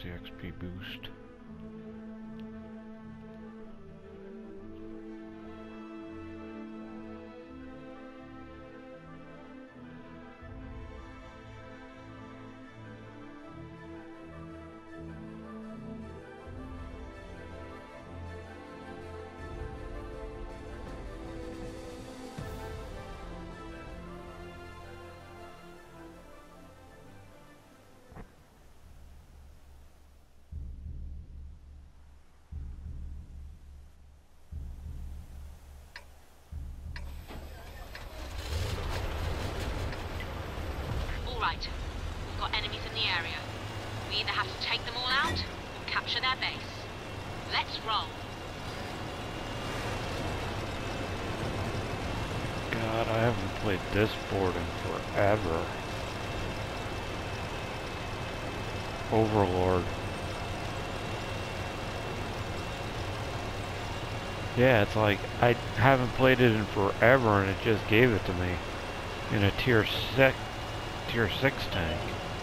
the XP boost. Right. We've got enemies in the area. We either have to take them all out, or capture their base. Let's roll. God, I haven't played this board in forever. Overlord. Yeah, it's like I haven't played it in forever and it just gave it to me in a tier 6 tank.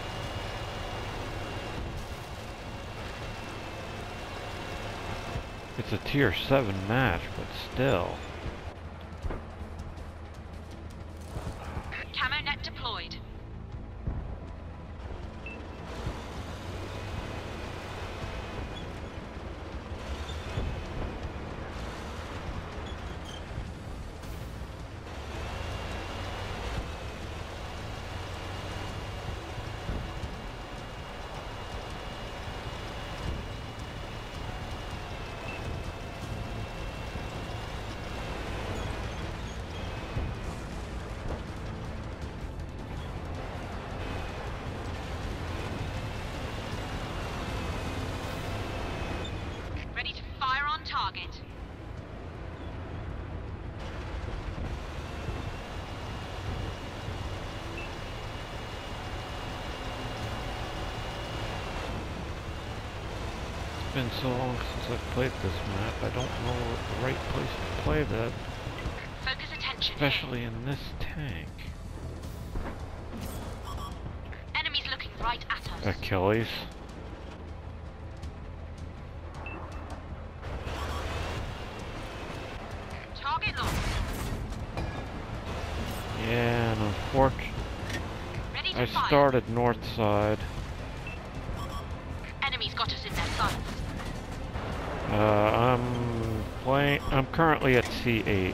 It's a tier 7 match, but still. Camo net deployed. Ready to fire on target. It's been so long since I've played this map, I don't know the right place to play that. Focus attention Especially in this tank. here. Enemies looking right at us. Achilles. Target locked. Yeah, and unfortunately, Ready to I fire. started north side. Enemies got us in their sights. I'm currently at C8.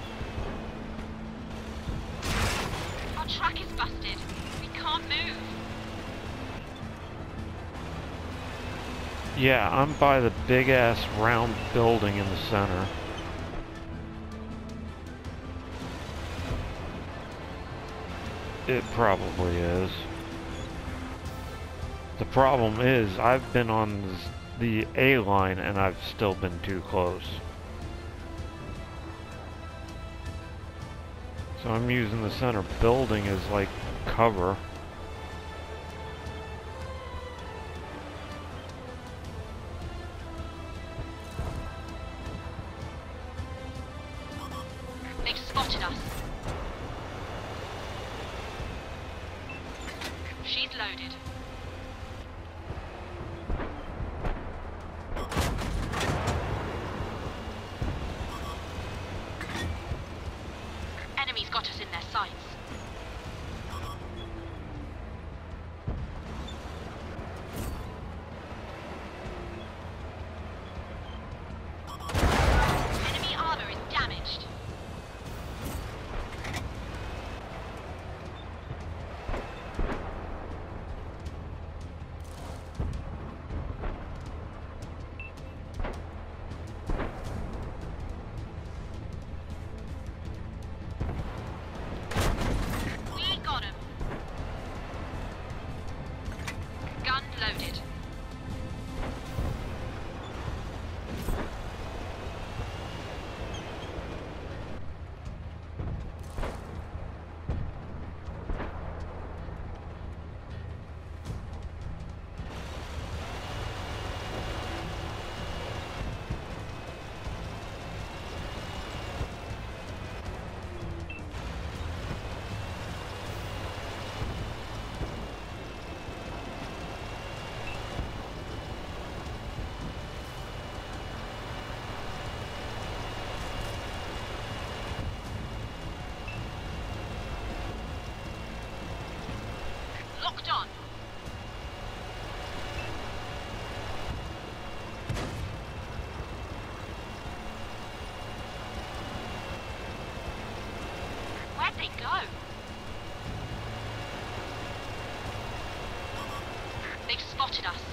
Our track is busted. We can't move. Yeah, I'm by the big ass round building in the center. It probably is. The problem is, I've been on the A line and I've still been too close. So I'm using the center building as like cover. They've spotted us. She's loaded. Enemies got us in their sights. Enemy armor is damaged. they go? They've spotted us.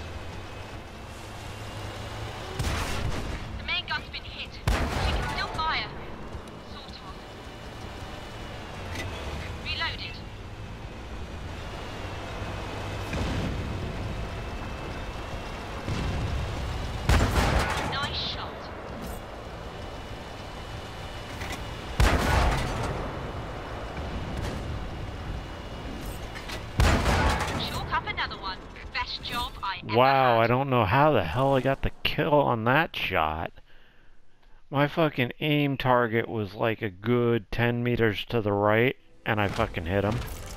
The main gun's been hit. We can still fire. Sort of. Reloaded. Nice shot. Chalk up another one. Best job I ever Wow, had. I don't know how the hell I got the kill on that shot. My fucking aim target was like a good 10 meters to the right, and I fucking hit him.